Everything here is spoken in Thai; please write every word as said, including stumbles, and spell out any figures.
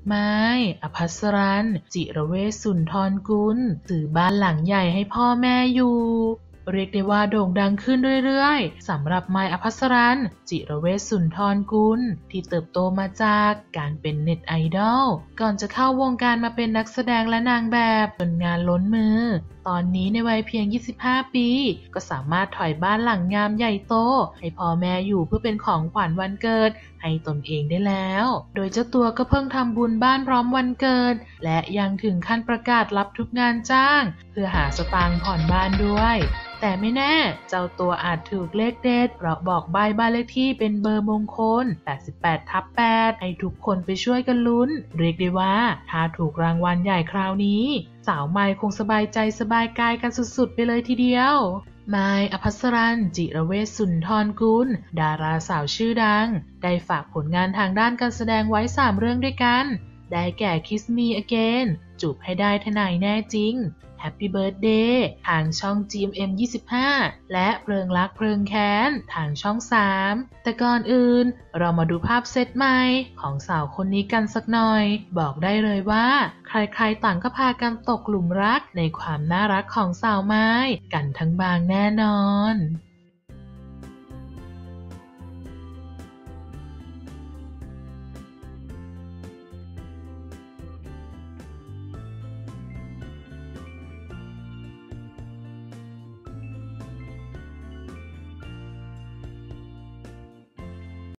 ไม้อภัสรัญ จิรเวชสุนทรกุลซื้อบ้านหลังใหญ่ให้พ่อแม่อยู่เรียกได้ว่าโด่งดังขึ้นเรื่อยๆสำหรับไม้อภัสรัญ จิรเวชสุนทรกุลที่เติบโตมาจากการเป็นเน็ตไอดอลก่อนจะเข้าวงการมาเป็นนักแสดงและนางแบบจนงานล้นมือตอนนี้ในวัยเพียงยี่สิบห้าปีก็สามารถถอยบ้านหลังงามใหญ่โตให้พ่อแม่อยู่เพื่อเป็นของขวัญวันเกิดให้ตนเองได้แล้วโดยเจ้าตัวก็เพิ่งทำบุญบ้านพร้อมวันเกิดและยังถึงขั้นประกาศรับทุกงานจ้างเพื่อหาสตางค์ผ่อนบ้านด้วยแต่ไม่แน่เจ้าตัวอาจถูกเลขเด็ดเพราะบอกใบ้บ้านเลขที่เป็นเบอร์มงคล แปดสิบแปดทับแปด ให้ทุกคนไปช่วยกันลุ้นเรียกได้ว่าถ้าถูกรางวัลใหญ่คราวนี้สาวไมค์คงสบายใจสบายกายกันสุดๆไปเลยทีเดียวไมค์อภัสรัญ จิรเวชสุนทรกุลดาราสาวชื่อดังได้ฝากผลงานทางด้านการแสดงไว้สามเรื่องด้วยกันได้แก่ Kiss Me Again จูบให้ได้ทนายแน่จริงHappy Birthday ทางช่อง จี เอ็ม เอ็ม ยี่สิบห้า และเพลิงรักเพลิงแค้นทางช่อง สาม แต่ก่อนอื่นเรามาดูภาพเซตใหม่ของสาวคนนี้กันสักหน่อยบอกได้เลยว่าใครๆต่างก็พากันตกหลุมรักในความน่ารักของสาวไม้กันทั้งบางแน่นอน